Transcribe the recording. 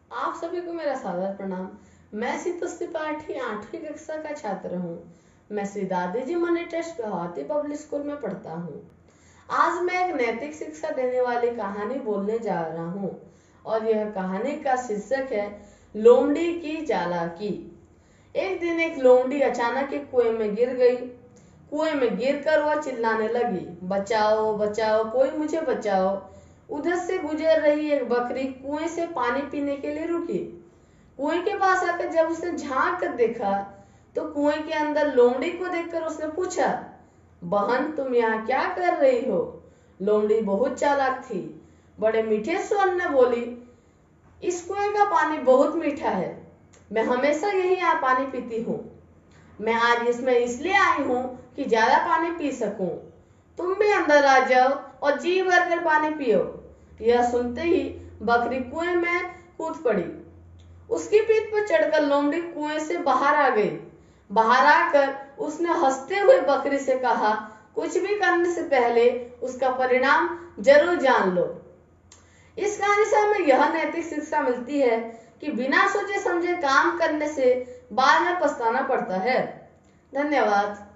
आप सभी को मेरा सादर प्रणाम। मैं सीतोष त्रिपाठी 8वीं कक्षा का छात्र हूँ। मैं Shri Dadi ji Mani trust Guwahati public school में पढ़ता हूँ। आज मैं एक नैतिक शिक्षा देने वाली कहानी बोलने जा रहा हूँ और यह कहानी का शीर्षक है लोमड़ी की चालाकी। एक दिन एक लोमड़ी अचानक एक कुएं में गिर गई। कुएं में गिरकर वह चिल्लाने लगी, बचाओ बचाओ, कोई मुझे बचाओ। उधर से गुजर रही एक बकरी कुएं से पानी पीने के लिए रुकी। कुएं के पास आकर जब उसने झांक कर देखा तो कुएं के अंदर लोमड़ी को देखकर उसने पूछा, बहन तुम यहाँ क्या कर रही हो? लोमड़ी बहुत चालाक थी। बड़े मीठे स्वर में बोली, इस कुएं का पानी बहुत मीठा है, मैं हमेशा यही पानी पीती हूँ। मैं आज इसमें इसलिए आई हूँ कि ज्यादा पानी पी सकूं। तुम भी अंदर आ जाओ और जी भर कर पानी पियो। यह सुनते ही बकरी कुएं में कूद पड़ी। उसकी पीठ पर चढ़कर लोमड़ी कुएं से बाहर आ गई। बाहर आकर उसने हंसते हुए बकरी से कहा, कुछ भी करने से पहले उसका परिणाम जरूर जान लो। इस कहानी से हमें यह नैतिक शिक्षा मिलती है कि बिना सोचे समझे काम करने से बाद में पछताना पड़ता है। धन्यवाद।